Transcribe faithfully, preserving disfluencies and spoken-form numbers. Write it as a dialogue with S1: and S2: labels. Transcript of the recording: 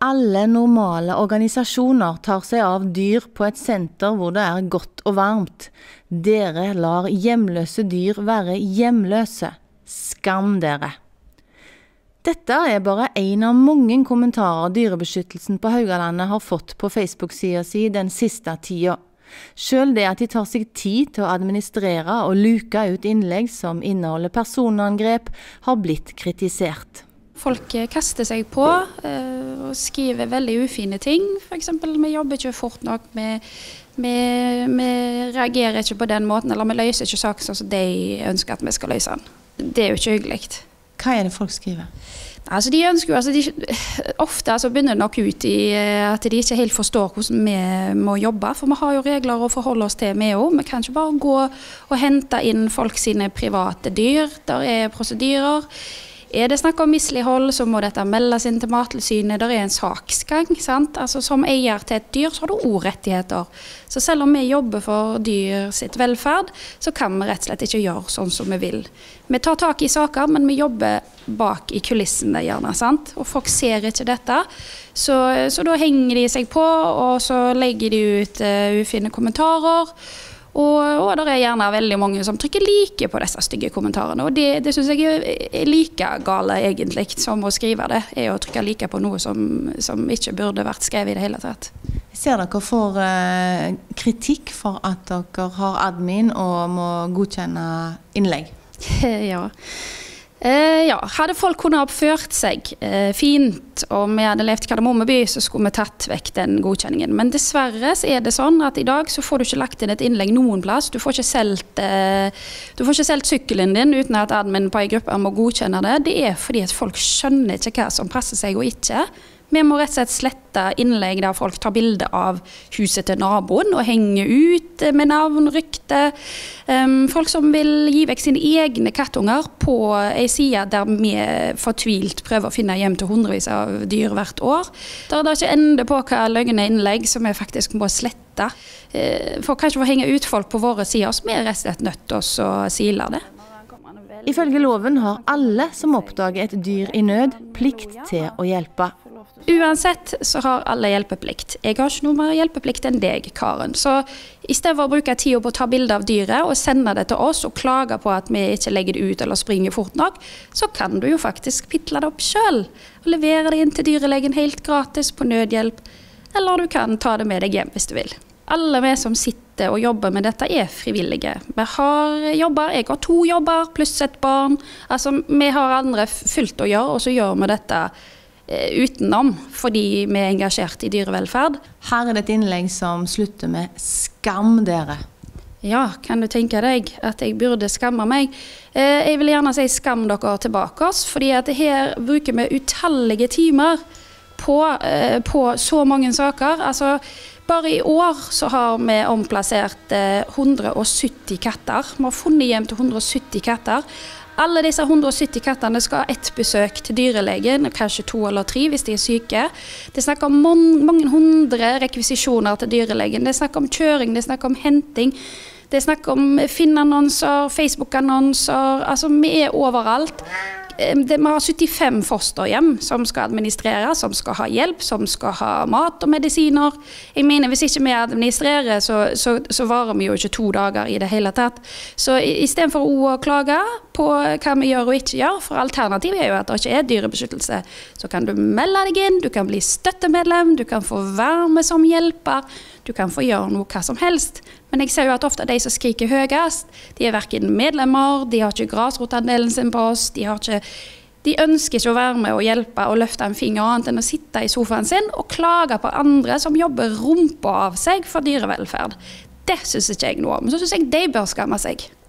S1: alle normale organisasjoner tar seg av dyr på et senter hvor det er godt og varmt. Dere lar hjemløse dyr være hjemløse. Skam dere! Dette er bare en av mange kommentarer Dyrebeskyttelsen på Haugalandet har fått på Facebook-siden sin den siste tida. Selv det at de tar seg tid til å administrere og luke ut innlegg som inneholder personangrep, har blitt kritisert.
S2: Folk kaster seg på eh, og skriver veldig ufine ting. For eksempel, vi jobber ikke fort nok, vi, vi, vi reagerer ikke på den måten, eller vi løser ikke saker sånn som de ønsker at vi skal løse den. Det er jo ikke hyggelig.
S1: Hva er det folk skriver?
S2: Altså, de ønsker jo, altså, de, ofte altså, begynner det nok ut i at de ikke helt forstår hvordan vi må jobbe, for vi har jo regler å forholde oss til med også. Vi kan ikke bare gå og hente inn folk sine private dyr, der er prosedyrer. Er det snakk om mislighold, så må dette meldes inn til Mattilsynet. Der er en saksgang, sant? Altså, som eier til et dyr, så har du også rettigheter. Så selv om vi jobber for dyr sitt velferd, så kan vi rett og slett ikke gjøre sånn som vi vil. Vi tar tak i saker, men vi jobber bak i kulissene gjerne, sant? Og folk ser ikke dette. Så, så da henger de seg på, og så legger de ut uh, ufine kommentarer. Og, og det er gjerne veldig mange som trykker like på disse stygge kommentarene, og det, det synes jeg er like gale egentlig som å skrive det, er å trykke like på noe som, som ikke burde vært skrevet i det hele tatt.
S1: Ser dere for uh, kritikk for at dere har admin og må godkjenne innlegg?
S2: Ja. Uh, ja, hadde folk kunnet oppført seg uh, fint, og vi hadde levt i Kardemommeby, så skulle vi tatt vekk den godkjenningen. Men dessverre så er det sånn at i dag så får du ikke lagt inn et innlegg noen plass. Du får ikke selgt, uh, du får ikke selgt sykkelen din uten at admin på en gruppe må godkjenne det. Det er fordi at folk skjønner ikke hva som passer seg og ikke. Vi må rett og slett slette innlegg der folk tar bilder av huset til naboen og henger ut med navn, rykte. Um, folk som vil gi vekk sine egne kattunger på en side der vi fortvilt prøver å finne hjem til hundrevis av dyr hvert år. Der er det ikke ende på hva løgne innlegg som vi faktisk må slette. Uh, for kanskje å henge ut folk på våre sider, så vi er rett og slett nødt til å sile det.
S1: Ifølge loven har alle som oppdager et dyr i nød plikt til å hjelpe.
S2: Uansett så har alle hjelpeplikt. Jeg har ikke noe mer hjelpeplikt enn deg, Karen. Så i stedet for å bruke tid på å ta bilder av dyret og sende det til oss og klage på at vi ikke legger det ut eller springer fort nok, så kan du jo faktisk pittle det opp selv og levere det inn til dyrelegen helt gratis på nødhjelp, eller du kan ta det med deg hjem hvis du vil. Alle vi som sitter og jobber med dette er frivillige. Vi har jobber, jeg har to jobber, pluss et barn. Altså, vi har andre fullt å gjøre, og så gjør vi dette eh, utenom, fordi vi er engasjert i dyrevelferd.
S1: Her er det et innlegg som slutter med «Skam dere».
S2: Ja, kan du tenke deg at jeg burde skamme meg? Eh, jeg vil gjerne si skam dere tilbake oss, fordi at her bruker vi utallige timer på, eh, på så mange saker. Altså, bare i år så har vi omplassert eh, hundre og sytti katter. Vi har funnet hjem til hundre og sytti katter. Alle disse hundre og sytti kattene skal ha ett besøk til dyrelegen, kanskje to eller tre hvis de er syke. Det snakker om mange hundre rekvisisjoner til dyrelegen. Det snakker om kjøring, det snakker om henting. Det snakker om Finn-annonser, Facebook-annonser. Altså, vi er overalt. Det, vi har syttifem fosterhjem som skal administrere, som skal ha hjelp, som skal ha mat og medisiner. Jeg mener, hvis ikke vi administrerer, så, så, så varer vi jo ikke to dager i det hele tatt. Så i, i stedet for å klage på hva vi gjør og ikke gjør, for alternativet er jo at det ikke er dyrebeskyttelse, så kan du melde deg inn, du kan bli støttemedlem, du kan få være med som hjelper, du kan få gjøre noe hva som helst. Men jeg ser jo at ofte de som skriker høyest, de er hverken medlemmer, de har ikke grasrotandelen sin på oss, de, har ikke, de ønsker ikke å være med og hjelpe og løfte en finger annet enn å sitte i sofaen sin og klage på andre som jobber rumpa av seg for dyrevelferd. Det synes ikke jeg noe om, så synes jeg de bør skamme seg.